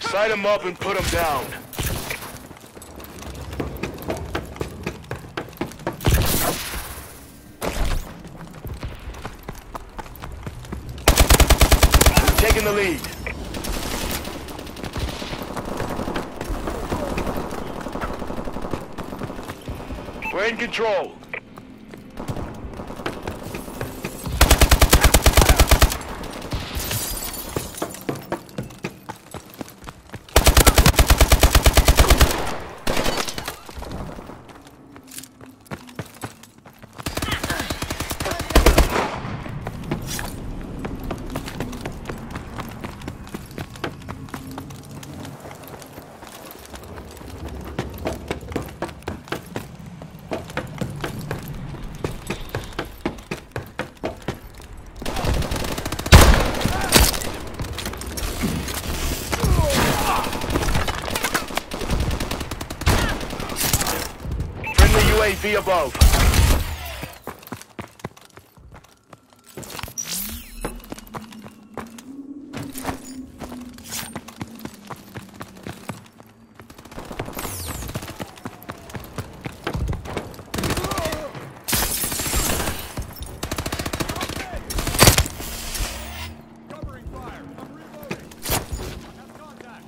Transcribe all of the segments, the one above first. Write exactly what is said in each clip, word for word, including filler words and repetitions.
Sight him up and put him down. Taking the lead. We're in control. U A V above. Covering fire. I'm reloading. I have contact.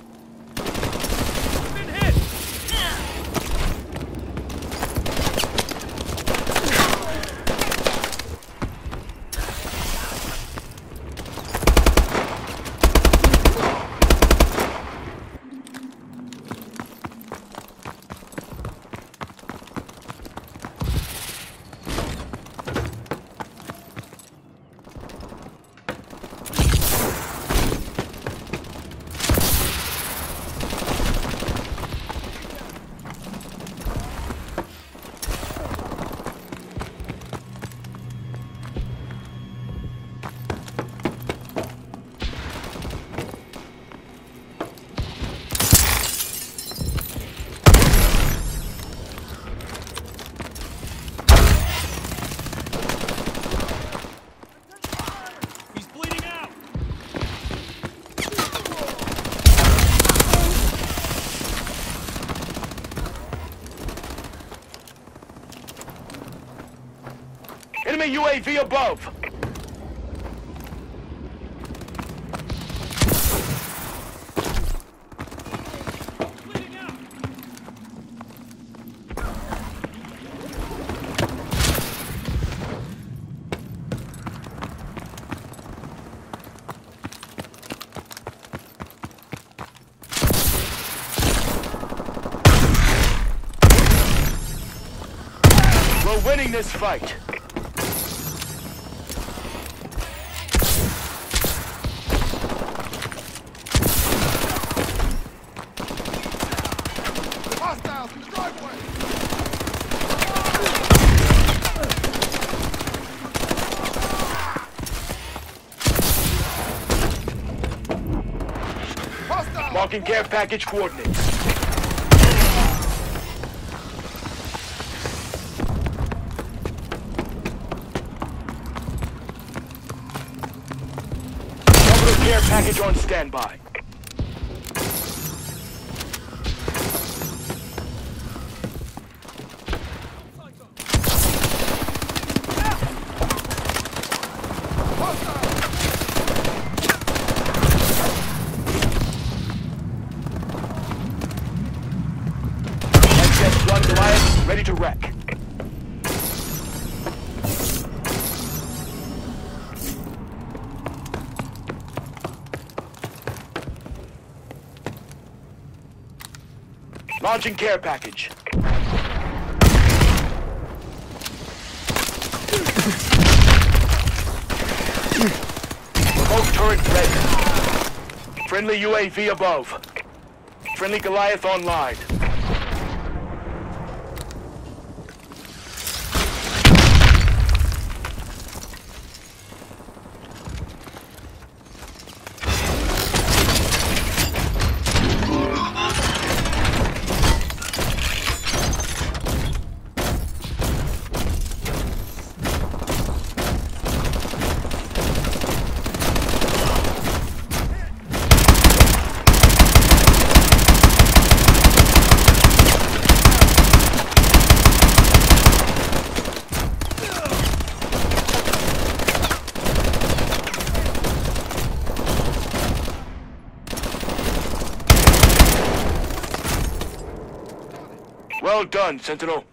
Enemy U A V above. We're winning this fight. Hostiles in the driveway. Hostiles. Marking care package coordinates. Care package on standby. S S one Goliath ready to wreck. Launching care package. Remote turret ready. Friendly U A V above. Friendly Goliath online. Well done, Sentinel.